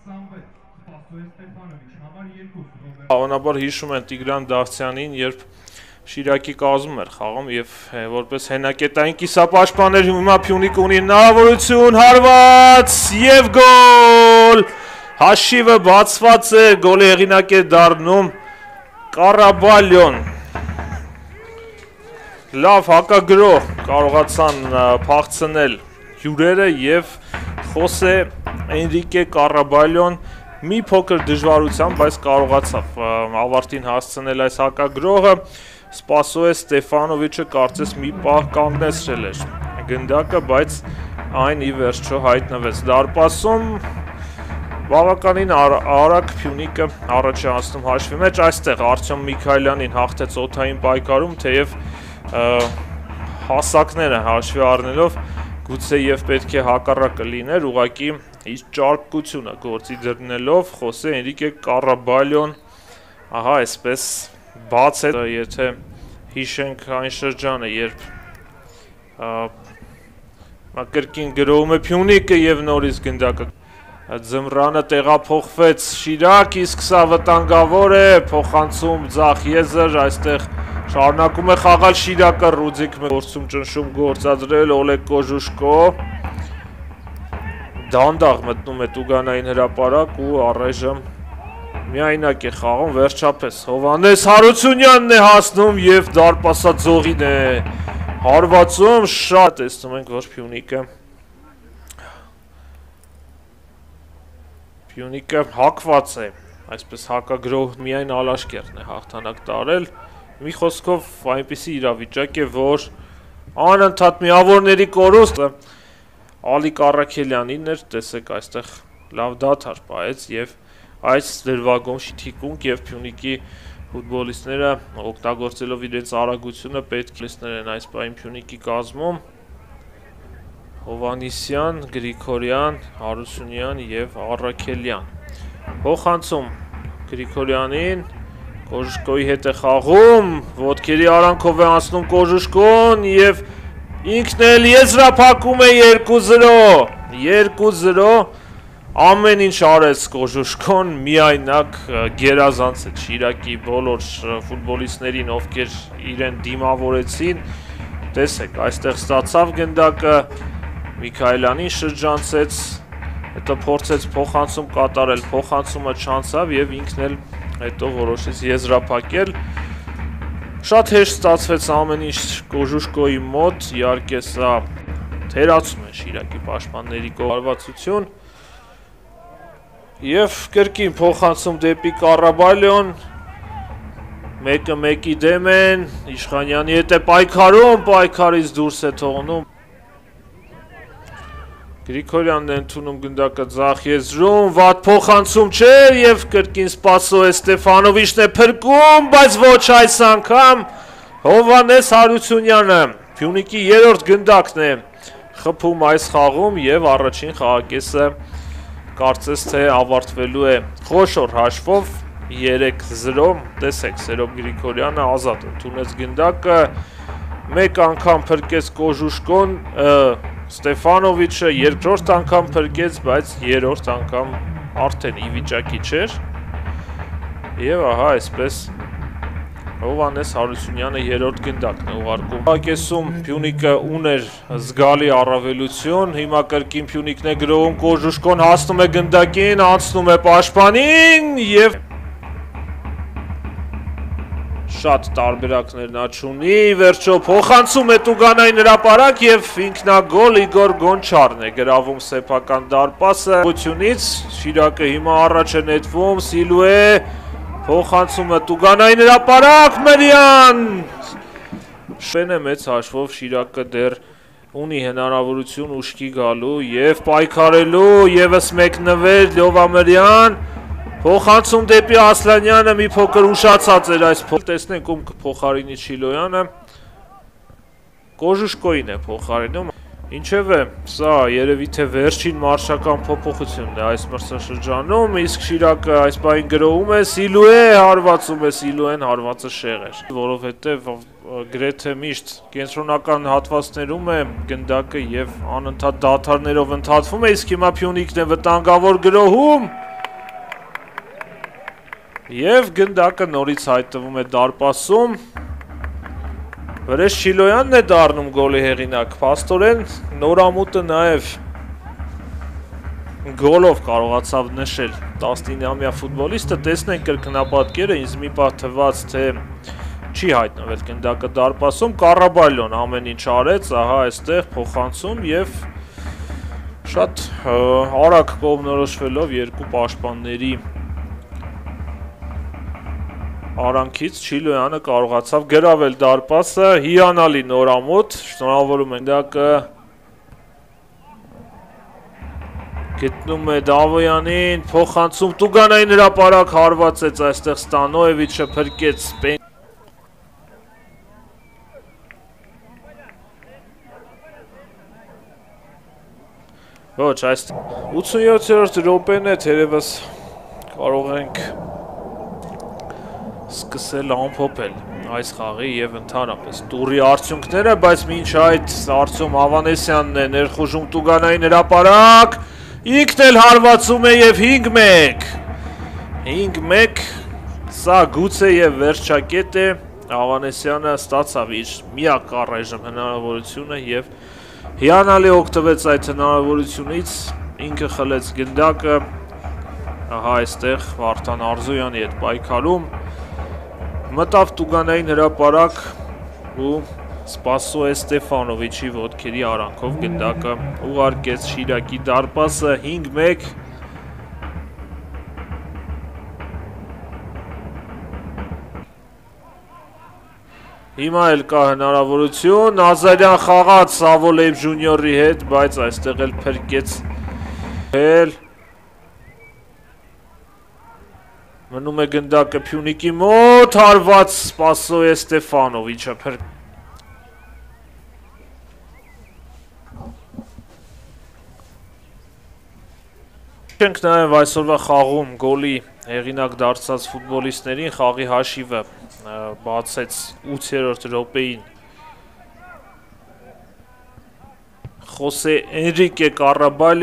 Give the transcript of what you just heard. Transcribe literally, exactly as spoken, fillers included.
Հավանաբար հիշում են Տիգրան Դավթյանին, երբ Շիրակի կազմում էր խաղում եւ որպես հենակետային կիսապաշտպան էր, հիմա Փյունիկ ունի հնարավորություն, հարված եւ գոլ։ Հաշիվը բացված է, գոլի հեղինակ է դառնում Կարաբալյոն։ Լավ հակագրող կարողացան փախցնել հյուրերը եւ Խոսե Էնրիկե Կարաբալյոն մի փոքր դժվարությամբ, բայց կարողացավ ավարտին հասցնել այս հակագրողը։ Սպասոե Ստեֆանովիչը կարծես մի պահ կանգնեցրել էր գնդակը, բայց այն ի վերջո հայտնվեց դարպասում։ Բավականին արագ Փյունիկը առաջ է անցնում հաշվի մեջ, այստեղ Արտյոմ Միքայելյանին հաղթեց օդային պայքարում, թեև հասակները հաշվի առնելով գուցե եւ պետք է հակառակը լիներ, ուղղակի իր ճարպկությունը գործի դրնելով Խոսե Էնրիկե Կարաբալյոն, ահա այսպես բաց է, եթե հիշենք այն շրջանը, երբ կրկին գրովում է Փյունիկը եւ նորից գնդակը ձմռանը տեղափոխվեց Շիրակ, իսկ սա վտանգավոր է, փոխանցում ձախ եզր, այստեղ շարունակում է խաղալ Շիրակը, Ռուդիկ գործում ճնշում գործադրել Օլեգ Կոժուշկո, դանդաղ մտնում է Տուգանային հրապարակ ու առայժմ միայնակ է խաղում, վերջապես Հովանես Հարությունյանն է հասնում եւ դարպասաձողին է հարվածում, շատ տեսնում ենք, որ Փյունիկը Փյունիկը հակված է, այսպես հակագրող միայն Ալաշկերտն է հաղթանակ տարել, մի խոսքով այնպիսի իրավիճակ է, որ անընդհատ միավորների կորուստը Ալիկ Առաքելյանին էր, տեսեք այստեղ լավ դադար պահեց եւ այս դրվագում թիկունք եւ Փյունիկի ֆուտբոլիստները օգտագործելով իրենց արագությունը պետք է լսներ են այս պահին Փյունիկի կազմում Հովանիսյան, Գրիգորյան, Հարությունյան եւ Առաքելյան։ Փոխանցում Գրիգորյանին, Կոժուշկոյի հետ է խաղում, ոտքերի արանքով է անցնում Կոժուշկոն եւ ինքն էլ եզրափակում է երկու զրո, երկու զրո Ամեն ինչ արեց Կոժուշկոն, միայնակ գերազանցեց Շիրակի բոլոր ֆուտբոլիստներին, ովքեր իրեն դիմավորեցին, տեսեք, այստեղ ստացավ գնդակը, Միքայելյանին շրջանցեց, հետո փորձեց փոխանցում կատարել, փոխանցումը չանցավ եւ ինքն էլ հետո որոշեց եզրափակել։ Շատ հեշտ ստացվեց ամեն ինչ Կոժուշկոյի մոտ, իհարկե սա թերացում է Շիրակի պաշտպանների կողմնակցություն։ Եվ կրկին փոխանցում դեպի Կարաբալյոն, մեկը մեկի դեմ են, Իշխանյանի հետ է պայքարում, պայքարից դուրս է թողնում։ Գրիգորյանն է ընդունում գնդակը ձախ եզրում, վատ փոխանցում չէր եւ կրկին Սպասոե Ստեֆանովիչն է փրկում, բայց ոչ այս անգամ Հովանես Հարությունյանը, Փյունիկի երրորդ գնդակն է խփում այս խաղում եւ առաջին խաղակեսը կարծես թե ավարտվելու է խոշոր հաշվով երեք զրո, տեսեք Սերոբ Գրիգորյանը ազատ ընդունեց գնդակը, մեկ անգամ փրկեց Կոժուշկոն, Ստեֆանովիչը երկրորդ անգամ փրկեց, բայց երրորդ անգամ արդեն ի վիճակի չէր եւ ահա այսպես Հովանես Հարությունյանը երրորդ գնդակն է ուղարկում։ Հակեսում Փյունիկը ուներ զգալի առավելություն, հիմա կրկին Փյունիկն է գրովում, Կոժուշկոն հասնում է գնդակին, անցնում է պաշտպանին եւ շատ տարբերակներ նա չունի, վերջո փոխանցում է Տուգանային հրապարակ եւ ինքնագոլ Իգոր Գոնչարն է գրավում սեփական դարպասը։ Ությունից Շիրակը հիմա առաջ է նետվում, Սիլուե Փոխանցումը Տուգանային հրապարակ, Մրյան Շեն է մեծ հաշվով Շիրակը դեռ ունի հնարավորություն ուշքի գալու եւ պայքարելու, եւս մեկ նվեր Լյովամրյան, փոխանցում դեպի Ասլանյանը, մի փոքր ուշացած էր այս փոխ, տեսնենք ում կփոխարինի Չիլոյանը, Կոժուշկոին է փոխարինում, ինչևէ, սա երևի թե վերջին մարշական փոփոխությունն է այս մրցաշրջանում, իսկ Շիրակը այս պահին գրովում է, Սիլուե հարվածում է, Սիլուեն հարվածը շեղ էր, որովհետև գրեթե միշտ կենտրոնական հատվածներում է գնդակը եւ անընդհատ դադարներով ընդհատվում է, իսկ հիմա Փյունիկն է վտանգավոր գրոհում, Եվ գնդակը նորից հայտնվում է դարպասում։ Վրեժչիլոյանն է դառնում գոլի հեղինակ, փաստորեն նորամուտը նաև գոլով կարողացավ նշել տասնինամյա ֆուտբոլիստը, տեսնենք կրկնապատկերը, ինձ մի պահ թվաց, թե չի հայտնվել գնդակը դարպասում, Կարաբալյոն ամեն ինչ արեց, ահա այստեղ փոխանցում եւ շատ արագ կողմնորոշվելով երկու պաշտպանների արանքից Չիլոյանը կարողացավ գրավել դարպասը, հիանալի նորամուտ, շնորհավորում ենք գնդակը գտնում է Դավոյանին, փոխանցում Տուգանային հրապարակ հարվածեց այստեղ Ստանոևիչը փրկեց Պեն Ոչ, այս ութսունյոթերորդ րոպեն է, թերևս կարող ենք սկսել ամփոփել այս խաղի եւ ընդհանրապես տուրի արդյունքները, բայց մինչ այդ Արծում Ավանեսյանն է ներխուժում Տուգանային հրապարակ, ինքն էլ հարվածում է եւ հինգ մեկ հինգ մեկ սա գուցե եւ վերջակետ է, Ավանեսյանը ստացավ իր միակ առայժմ հնարավորությունը եւ հիանալի օգտվեց այդ հնարավորությունից, ինքը խլեց գնդակը, ահա այստեղ Վարդան Արզոյանի հետ պայքարում մտավ Տուգանային հրապարակ ու Սպասո Ստեֆանովիչի ոտքերի արանքով գնդակը ուղարկեց Շիրակի դարպասը հինգ մեկ Հիմա էլ կա հնարավորություն, Նազարյան խաղաց Սավոլեև Ժունիորի հետ, բայց այստեղ էլ փրկեց էլ մնում է գնդակը Փյունիկի մոտ, հարված Սպասո Ստեֆանովիչը փրկեց Ենք նաև այսօրվա խաղում գոլի հեղինակ դարձած ֆուտբոլիստներին խաղի հաշիվը բացեց ութերորդ րոպեին Խոսե Էնրիկե Կարաբալյոն